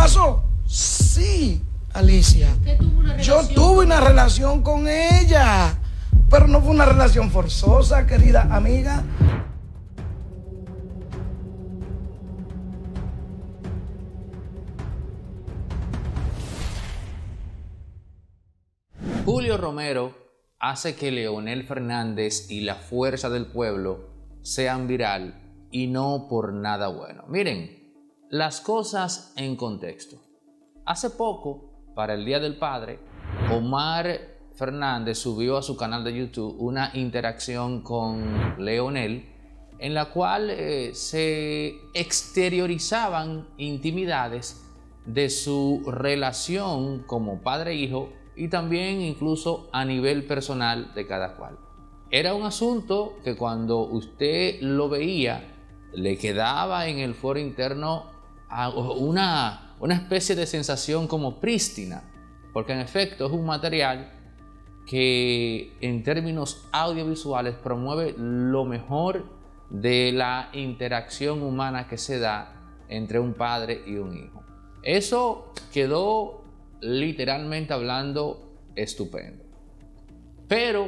pasó? Sí, Alicia. ¿Usted tuvo una relación? Yo tuve una relación con ella, pero no fue una relación forzosa, querida amiga. Julio Romero hace que Leonel Fernández y la Fuerza del Pueblo sean viral y no por nada bueno. Miren, las cosas en contexto. Hace poco, para el Día del Padre, Omar Fernández subió a su canal de YouTube una interacción con Leonel en la cual se exteriorizaban intimidades de su relación como padre-hijo y también incluso a nivel personal de cada cual. Era un asunto que cuando usted lo veía le quedaba en el foro interno una especie de sensación como prístina, porque en efecto es un material que en términos audiovisuales promueve lo mejor de la interacción humana que se da entre un padre y un hijo. Eso quedó literalmente hablando estupendo. Pero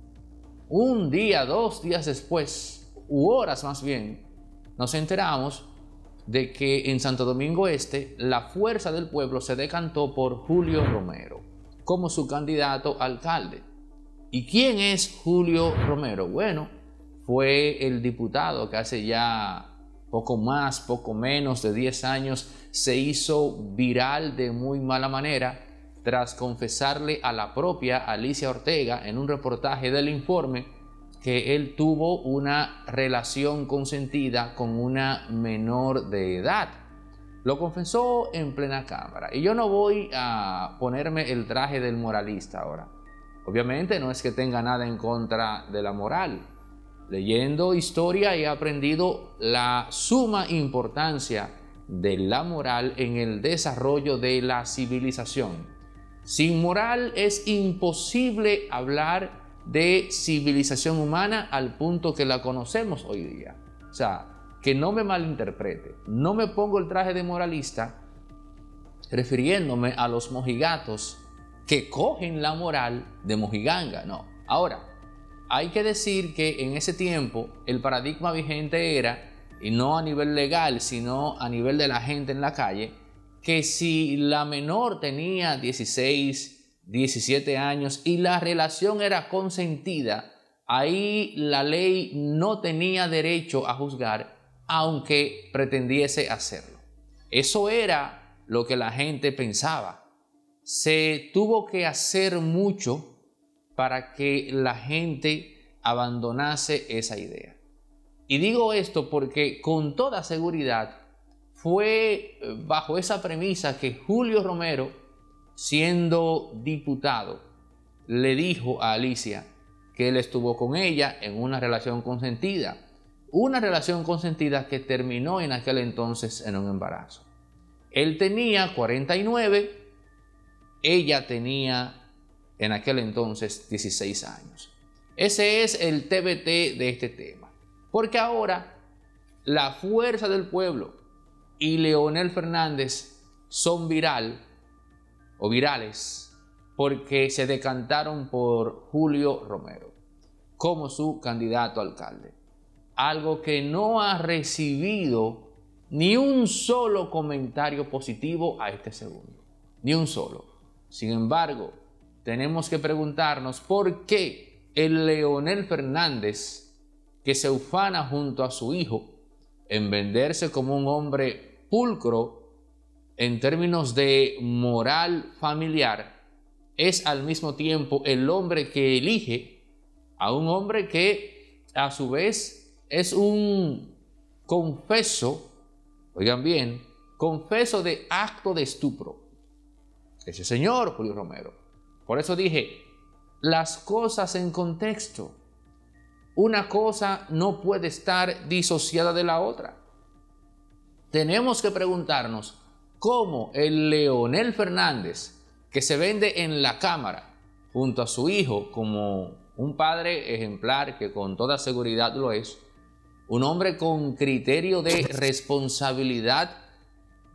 un día, 2 días después, u horas más bien, nos enteramos de que en Santo Domingo Este la Fuerza del Pueblo se decantó por Julio Romero como su candidato a alcalde. ¿Y quién es Julio Romero? Bueno, fue el diputado que hace ya poco menos de 10 años se hizo viral de muy mala manera tras confesarle a la propia Alicia Ortega en un reportaje del Informe que él tuvo una relación consentida con una menor de edad. Lo confesó en plena cámara. Y yo no voy a ponerme el traje del moralista ahora. Obviamente no es que tenga nada en contra de la moral. Leyendo historia he aprendido la suma importancia de la moral en el desarrollo de la civilización. Sin moral es imposible hablar de civilización humana al punto que la conocemos hoy día. O sea, que no me malinterprete, no me pongo el traje de moralista refiriéndome a los mojigatos que cogen la moral de mojiganga, no. Ahora, hay que decir que en ese tiempo el paradigma vigente era, y no a nivel legal, sino a nivel de la gente en la calle, que si la menor tenía 16, 17 años y la relación era consentida, ahí la ley no tenía derecho a juzgar, aunque pretendiese hacerlo. Eso era lo que la gente pensaba. Se tuvo que hacer mucho para que la gente abandonase esa idea. Y digo esto porque con toda seguridad fue bajo esa premisa que Julio Romero, siendo diputado, le dijo a Alicia que él estuvo con ella en una relación consentida. Una relación consentida que terminó en aquel entonces en un embarazo. Él tenía 49, ella tenía en aquel entonces 16 años. Ese es el TBT de este tema. Porque ahora la Fuerza del Pueblo y Leonel Fernández son virales porque se decantaron por Julio Romero como su candidato a alcalde. Algo que no ha recibido ni un solo comentario positivo a este segundo. Ni un solo. Sin embargo, tenemos que preguntarnos por qué el Leonel Fernández, que se ufana junto a su hijo en venderse como un hombre pulcro en términos de moral familiar, es al mismo tiempo el hombre que elige a un hombre que a su vez es un confeso, oigan bien, confeso de acto de estupro. Ese señor Julio Romero. Por eso dije, las cosas en contexto. Una cosa no puede estar disociada de la otra. Tenemos que preguntarnos cómo el Leonel Fernández, que se vende en la cámara junto a su hijo como un padre ejemplar, que con toda seguridad lo es, un hombre con criterio de responsabilidad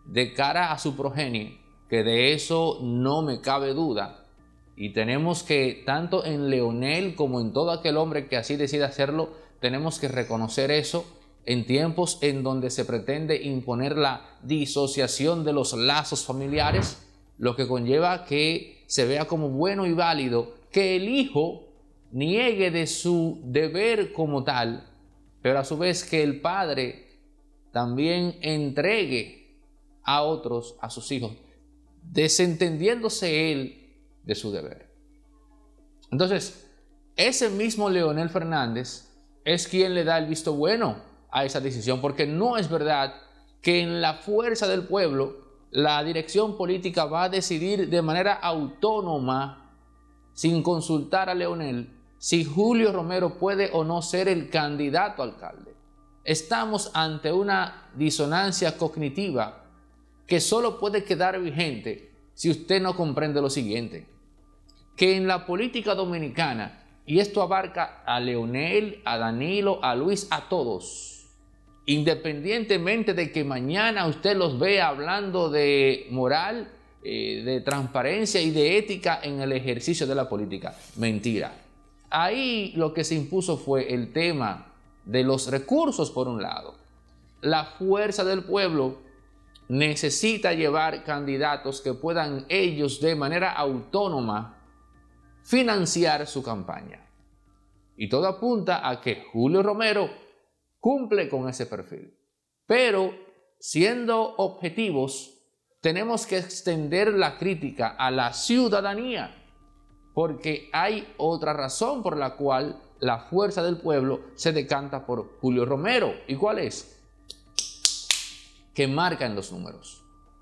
de cara a su progenie, que de eso no me cabe duda. Y tenemos que, tanto en Leonel como en todo aquel hombre que así decida hacerlo, tenemos que reconocer eso en tiempos en donde se pretende imponer la disociación de los lazos familiares, lo que conlleva que se vea como bueno y válido que el hijo niegue de su deber como tal, pero a su vez que el padre también entregue a otros, a sus hijos, desentendiéndose él de su deber. Entonces, ese mismo Leonel Fernández es quien le da el visto bueno a esa decisión, porque no es verdad que en la fuerza del pueblo la dirección política va a decidir de manera autónoma, sin consultar a Leonel, si Julio Romero puede o no ser el candidato a alcalde. Estamos ante una disonancia cognitiva que solo puede quedar vigente si usted no comprende lo siguiente, que en la política dominicana, y esto abarca a Leonel, a Danilo, a Luis, a todos, independientemente de que mañana usted los vea hablando de moral, de transparencia y de ética en el ejercicio de la política. Mentira. Ahí lo que se impuso fue el tema de los recursos por un lado. La fuerza del pueblo necesita llevar candidatos que puedan ellos de manera autónoma financiar su campaña. Y todo apunta a que Julio Romero cumple con ese perfil. Pero, siendo objetivos, tenemos que extender la crítica a la ciudadanía, porque hay otra razón por la cual la fuerza del pueblo se decanta por Julio Romero. ¿Y cuál es? Que marcan los números.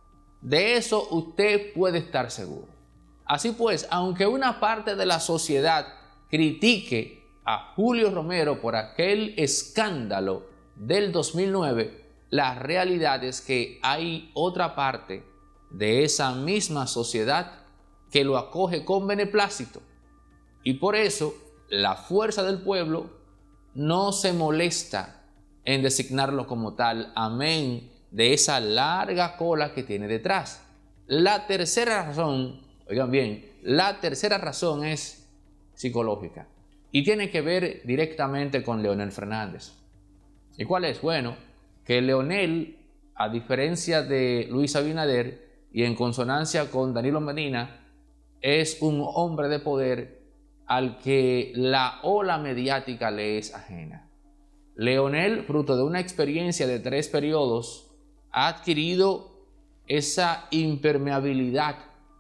De eso usted puede estar seguro. Así pues, aunque una parte de la sociedad critique a Julio Romero por aquel escándalo del 2009, la realidad es que hay otra parte de esa misma sociedad que lo acoge con beneplácito. Y por eso la fuerza del pueblo no se molesta en designarlo como tal, amén de esa larga cola que tiene detrás. La tercera razón, oigan bien, la tercera razón es psicológica y tiene que ver directamente con Leonel Fernández. ¿Y cuál es? Bueno, que Leonel, a diferencia de Luis Abinader y en consonancia con Danilo Medina, es un hombre de poder al que la ola mediática le es ajena. Leonel, fruto de una experiencia de 3 periodos, ha adquirido esa impermeabilidad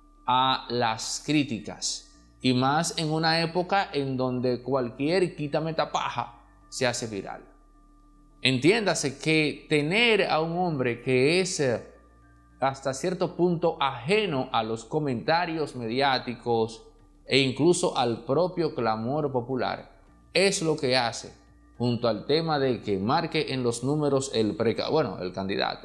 a las críticas, y más en una época en donde cualquier quítame tapaja se hace viral. Entiéndase que tener a un hombre que es hasta cierto punto ajeno a los comentarios mediáticos e incluso al propio clamor popular es lo que hace, junto al tema de que marque en los números el candidato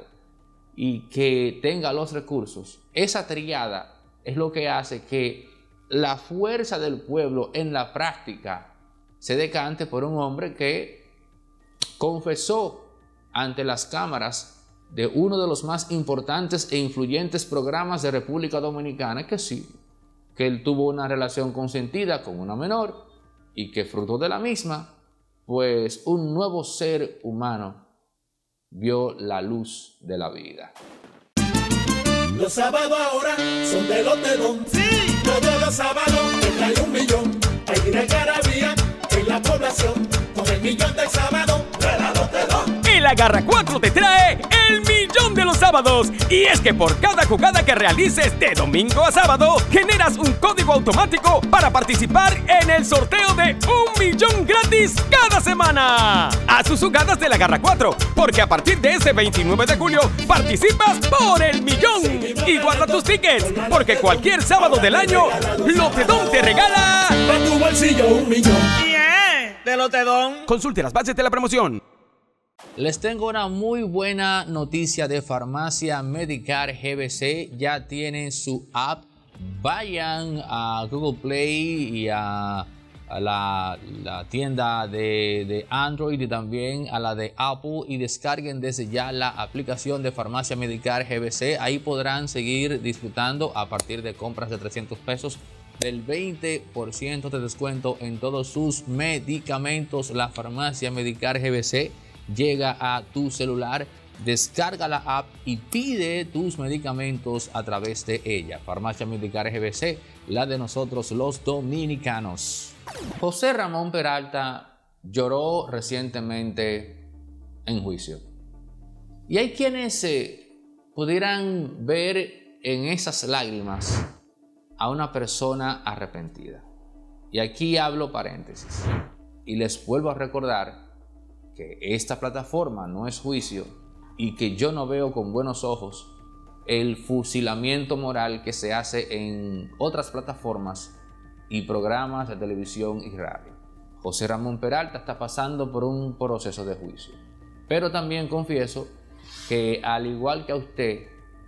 y que tenga los recursos. Esa triada es lo que hace que la fuerza del pueblo en la práctica se decante por un hombre que confesó ante las cámaras de uno de los más importantes e influyentes programas de República Dominicana que sí, que él tuvo una relación consentida con una menor y que fruto de la misma, pues un nuevo ser humano vio la luz de la vida. Los sábados ahora son de Lotedón. Sí. Todos los sábados te trae 1 millón. Hay una garabía en la población con el millón del sábado de la Lotedón. El Agarra 4 te trae el millón de los sábados. Y es que por cada jugada que realices de domingo a sábado, generas un código automático para participar en el sorteo de 1 millón gratis cada semana. Haz tus jugadas del Agarra 4, porque a partir de este 29 de julio participas por el millón. Y guarda tus tickets, porque cualquier sábado del año, Lotedón te regala para tu bolsillo 1 millón. ¡Bien! De Lotedón. Consulte las bases de la promoción. Les tengo una muy buena noticia de Farmacia Medicare GBC. Ya tienen su app. Vayan a Google Play y a a la tienda de Android y también a la de Apple, y descarguen desde ya la aplicación de Farmacia Medicar GBC. Ahí podrán seguir disfrutando a partir de compras de 300 pesos del 20% de descuento en todos sus medicamentos. La Farmacia Medicar GBC llega a tu celular. Descarga la app y pide tus medicamentos a través de ella. Farmacia Medicar GBC, la de nosotros los dominicanos. José Ramón Peralta lloró recientemente en juicio. Y hay quienes pudieran ver en esas lágrimas a una persona arrepentida. Y aquí hablo paréntesis. Y les vuelvo a recordar que esta plataforma no es juicio y que yo no veo con buenos ojos el fusilamiento moral que se hace en otras plataformas y programas de televisión y radio. José Ramón Peralta está pasando por un proceso de juicio. Pero también confieso que al igual que a usted,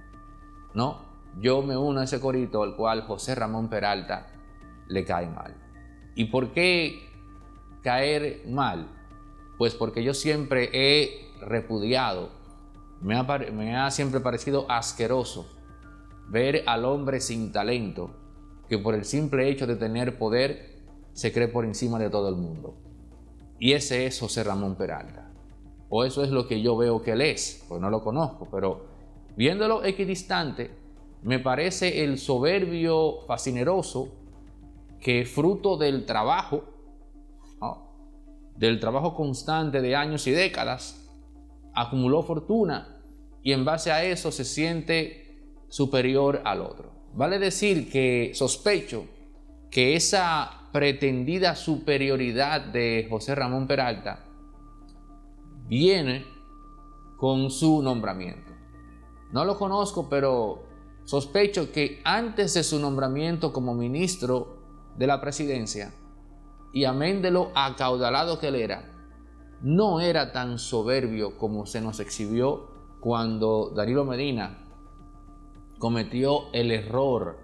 ¿no?, yo me uno a ese corito al cual José Ramón Peralta le cae mal. ¿Y por qué caer mal? Pues porque yo siempre he repudiado, me ha siempre parecido asqueroso ver al hombre sin talento que por el simple hecho de tener poder se cree por encima de todo el mundo. Y ese es José Ramón Peralta. O eso es lo que yo veo que él es, pues no lo conozco, pero viéndolo equidistante, me parece el soberbio fascineroso que fruto del trabajo, ¿no?, del trabajo constante de años y décadas, acumuló fortuna y en base a eso se siente superior al otro. Vale decir que sospecho que esa pretendida superioridad de José Ramón Peralta viene con su nombramiento. No lo conozco, pero sospecho que antes de su nombramiento como ministro de la presidencia, y amén de lo acaudalado que él era, no era tan soberbio como se nos exhibió cuando Danilo Medina cometió el error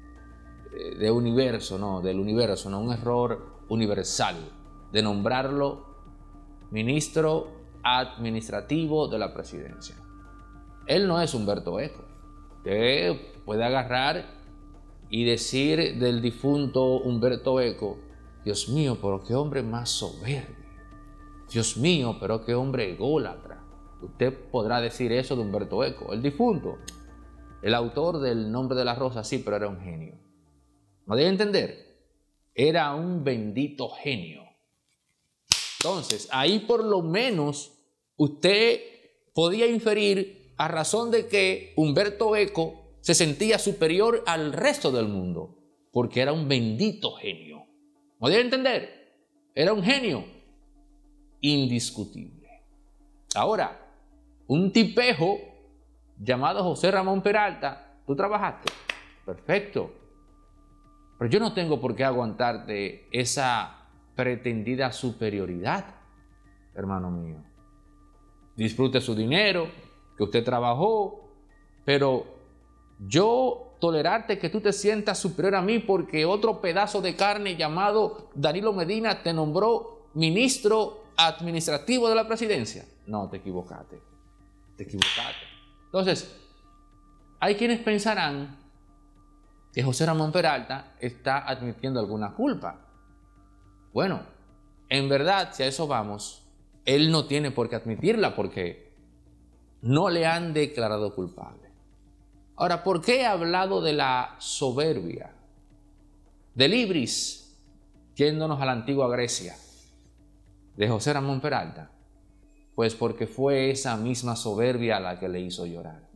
del universo, no, un error universal de nombrarlo ministro administrativo de la presidencia. Él no es Humberto Eco. Usted puede agarrar y decir del difunto Humberto Eco: Dios mío, pero qué hombre más soberbio. Dios mío, pero qué hombre ególatra. Usted podrá decir eso de Humberto Eco, el difunto, el autor del Nombre de la Rosa, sí, pero era un genio. ¿No debe entender? Era un bendito genio. Entonces, ahí por lo menos usted podía inferir a razón de que Humberto Eco se sentía superior al resto del mundo, porque era un bendito genio. ¿No debe entender? Era un genio indiscutible. Ahora, un tipejo llamado José Ramón Peralta, ¿tú trabajaste? Perfecto. Pero yo no tengo por qué aguantarte esa pretendida superioridad, hermano mío. Disfrute su dinero, que usted trabajó, pero yo tolerarte que tú te sientas superior a mí porque otro pedazo de carne llamado Danilo Medina te nombró ministro administrativo de la presidencia. No, te equivocaste. Te equivocaste. Entonces, hay quienes pensarán que José Ramón Peralta está admitiendo alguna culpa. Bueno, en verdad, si a eso vamos, él no tiene por qué admitirla porque no le han declarado culpable. Ahora, ¿por qué he hablado de la soberbia, del ibris, yéndonos a la antigua Grecia, de José Ramón Peralta? Pues porque fue esa misma soberbia la que le hizo llorar.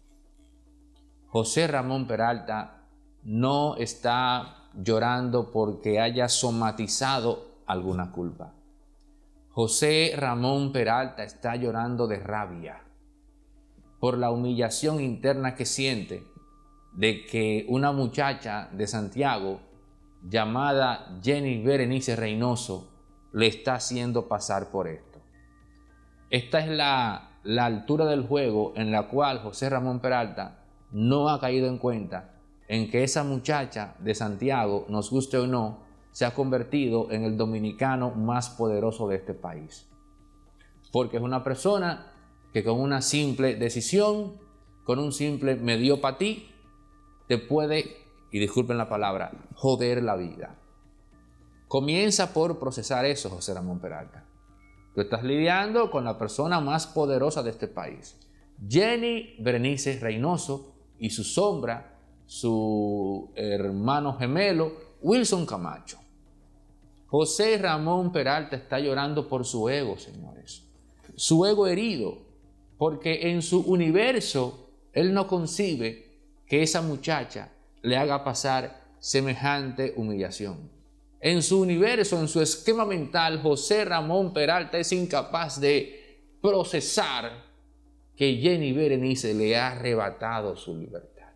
José Ramón Peralta no está llorando porque haya somatizado alguna culpa. José Ramón Peralta está llorando de rabia por la humillación interna que siente de que una muchacha de Santiago llamada Jenny Berenice Reynoso le está haciendo pasar por esto. Esta es la altura del juego en la cual José Ramón Peralta no ha caído en cuenta en que esa muchacha de Santiago, nos guste o no, se ha convertido en el dominicano más poderoso de este país. Porque es una persona que con una simple decisión, con un simple me dio para ti, te puede, y disculpen la palabra, joder la vida. Comienza por procesar eso, José Ramón Peralta. Tú estás lidiando con la persona más poderosa de este país. Jenny Berenice Reynoso y su sombra, su hermano gemelo, Wilson Camacho. José Ramón Peralta está llorando por su ego, señores. Su ego herido, porque en su universo él no concibe que esa muchacha le haga pasar semejante humillación. En su universo, en su esquema mental, José Ramón Peralta es incapaz de procesar que Jenny Berenice le ha arrebatado su libertad.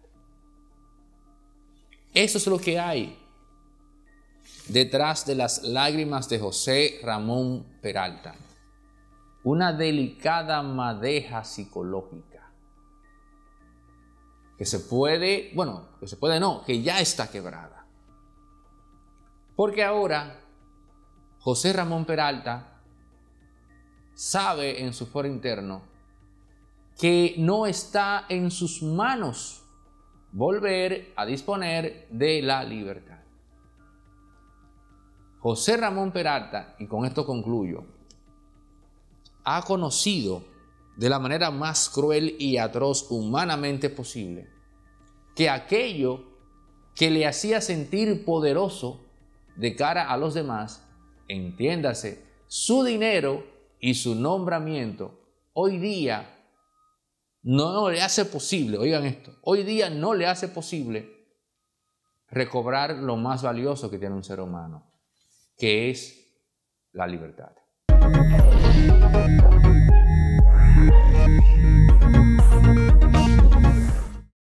Eso es lo que hay detrás de las lágrimas de José Ramón Peralta. Una delicada madeja psicológica que se puede, que ya está quebrada. Porque ahora José Ramón Peralta sabe en su foro interno que no está en sus manos volver a disponer de la libertad. José Ramón Peralta, y con esto concluyo, ha conocido de la manera más cruel y atroz humanamente posible que aquello que le hacía sentir poderoso de cara a los demás, entiéndase, su dinero y su nombramiento, hoy día no le hace posible, oigan esto, hoy día no le hace posible recobrar lo más valioso que tiene un ser humano, que es la libertad.